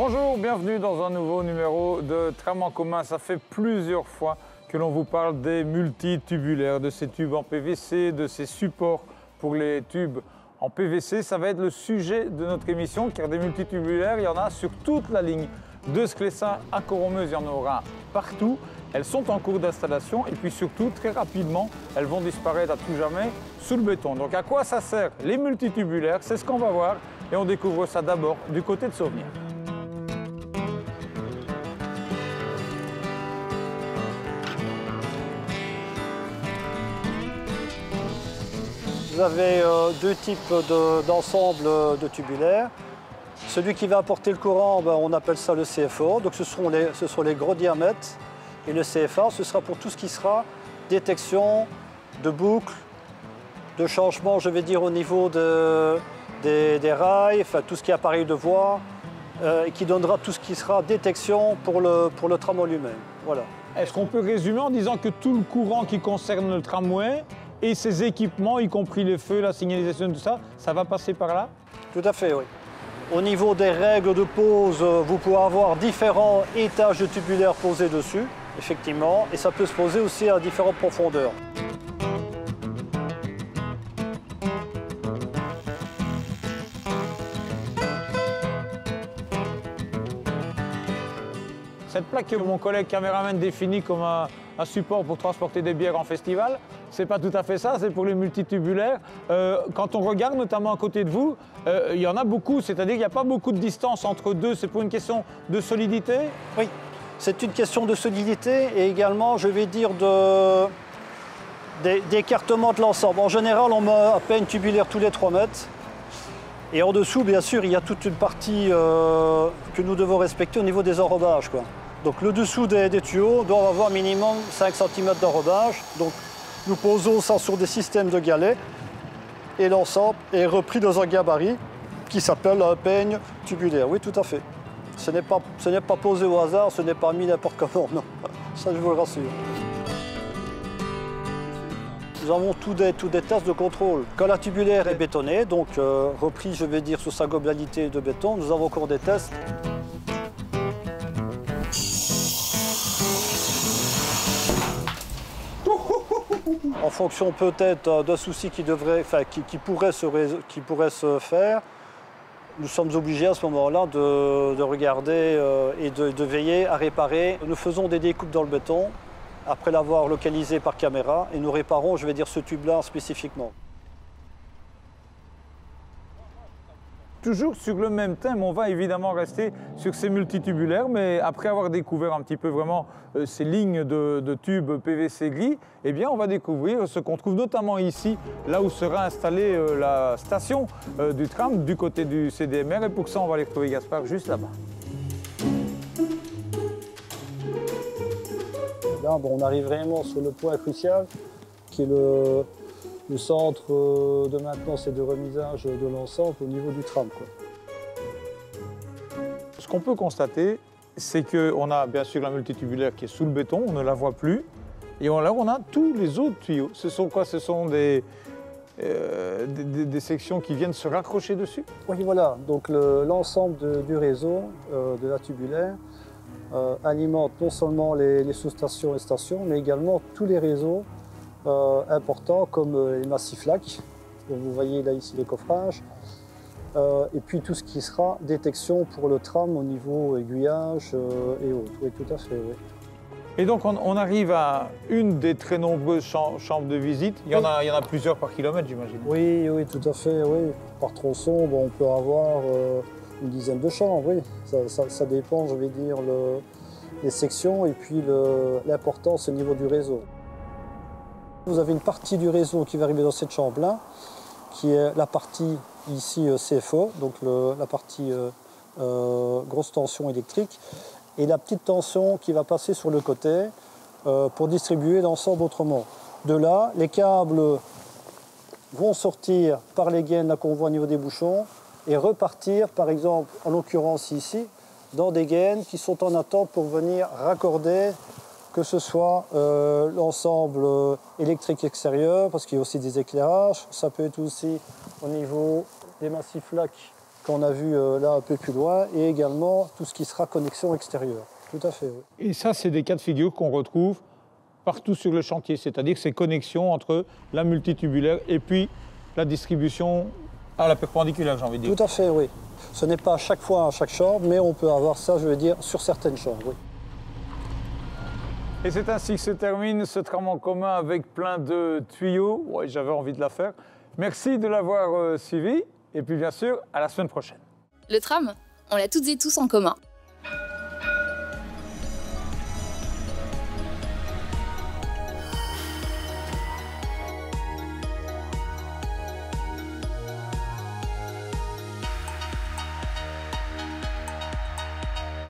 Bonjour, bienvenue dans un nouveau numéro de Tram en commun. Ça fait plusieurs fois que l'on vous parle des multitubulaires, de ces tubes en PVC, de ces supports pour les tubes en PVC. Ça va être le sujet de notre émission car des multitubulaires, il y en a sur toute la ligne. De Sclessin à Coromeuse, il y en aura partout. Elles sont en cours d'installation et puis surtout, très rapidement, elles vont disparaître à tout jamais sous le béton. Donc à quoi ça sert les multitubulaires? C'est ce qu'on va voir et on découvre ça d'abord du côté de Sauvenière. Vous avez deux types d'ensemble de tubulaires. Celui qui va apporter le courant, on appelle ça le CFO. Donc ce sont les gros diamètres. Et le CFA, ce sera pour tout ce qui sera détection de boucles, de changement, je vais dire, au niveau des rails, enfin tout ce qui est appareil de voie, et qui donnera tout ce qui sera détection pour le tramway lui-même. Voilà. Est-ce qu'on peut résumer en disant que tout le courant qui concerne le tramway et ses équipements, y compris les feux, la signalisation, tout ça, ça va passer par là? Tout à fait, oui. Au niveau des règles de pose, vous pouvez avoir différents étages de tubulaires posés dessus, effectivement, et ça peut se poser aussi à différentes profondeurs. Cette plaque que mon collègue caméraman définit comme un support pour transporter des bières en festival, c'est pas tout à fait ça, c'est pour les multitubulaires. Quand on regarde notamment à côté de vous, il y en a beaucoup, c'est-à-dire qu'il n'y a pas beaucoup de distance entre deux, c'est pour une question de solidité? Oui, c'est une question de solidité et également, je vais dire, d'écartement de l'ensemble. En général, on met à peine tubulaire tous les 3 mètres. Et en dessous, bien sûr, il y a toute une partie que nous devons respecter au niveau des enrobages, quoi. Donc le dessous des tuyaux doit avoir minimum 5 cm d'enrobage. Donc nous posons ça sur des systèmes de galets et l'ensemble est repris dans un gabarit qui s'appelle un peigne tubulaire. Oui, tout à fait. Ce n'est pas posé au hasard, ce n'est pas mis n'importe comment, non. Ça, je vous le rassure. Nous avons tous des tests de contrôle. Quand la tubulaire est bétonnée, donc repris, je vais dire, sur sa globalité de béton, nous avons encore des tests. En fonction peut-être d'un souci qui pourrait se faire, nous sommes obligés à ce moment-là de regarder et de veiller à réparer. Nous faisons des découpes dans le béton après l'avoir localisé par caméra et nous réparons, je vais dire, ce tube-là spécifiquement. Toujours sur le même thème, on va évidemment rester sur ces multitubulaires, mais après avoir découvert un petit peu vraiment ces lignes de tubes PVC gris, eh bien on va découvrir ce qu'on trouve notamment ici, là où sera installée la station du tram du côté du CDMR, et pour ça on va aller retrouver Gaspard juste là-bas. Là, on arrive vraiment sur le point crucial qui est le centre de maintenance et de remisage de l'ensemble au niveau du tram, quoi. Ce qu'on peut constater, c'est qu'on a bien sûr la multitubulaire qui est sous le béton, on ne la voit plus. Et là, on a tous les autres tuyaux. Ce sont quoi? Ce sont des sections qui viennent se raccrocher dessus? Oui, voilà. Donc l'ensemble du réseau de la tubulaire alimente non seulement les sous-stations et stations, mais également tous les réseaux importants comme les massifs lacs, dont vous voyez là ici les coffrages, et puis tout ce qui sera détection pour le tram au niveau aiguillage et autres. Oui, tout à fait, oui. Et donc on arrive à une des très nombreuses chambres de visite. Il y en a plusieurs par kilomètre, j'imagine. Oui, oui, tout à fait, oui. Par tronçon, on peut avoir une dizaine de chambres, oui. Ça dépend, je vais dire, les sections et puis l'importance au niveau du réseau. Vous avez une partie du réseau qui va arriver dans cette chambre-là, qui est la partie ici CFO, donc la partie grosse tension électrique, et la petite tension qui va passer sur le côté pour distribuer l'ensemble autrement. De là, les câbles vont sortir par les gaines qu'on voit au niveau des bouchons et repartir, par exemple, en l'occurrence ici, dans des gaines qui sont en attente pour venir raccorder que ce soit l'ensemble électrique extérieur, parce qu'il y a aussi des éclairages. Ça peut être aussi au niveau des massifs lacs qu'on a vu là un peu plus loin, et également tout ce qui sera connexion extérieure. Tout à fait, oui. Et ça, c'est des cas de figure qu'on retrouve partout sur le chantier, c'est-à-dire ces connexions entre la multitubulaire et puis la distribution à la perpendiculaire, j'ai envie de dire. Tout à fait, oui. Ce n'est pas à chaque fois à chaque chambre, mais on peut avoir ça, je veux dire, sur certaines chambres, oui. Et c'est ainsi que se termine ce tram en commun avec plein de tuyaux. Ouais, j'avais envie de la faire. Merci de l'avoir suivi et puis bien sûr, à la semaine prochaine. Le tram, on l'a toutes et tous en commun.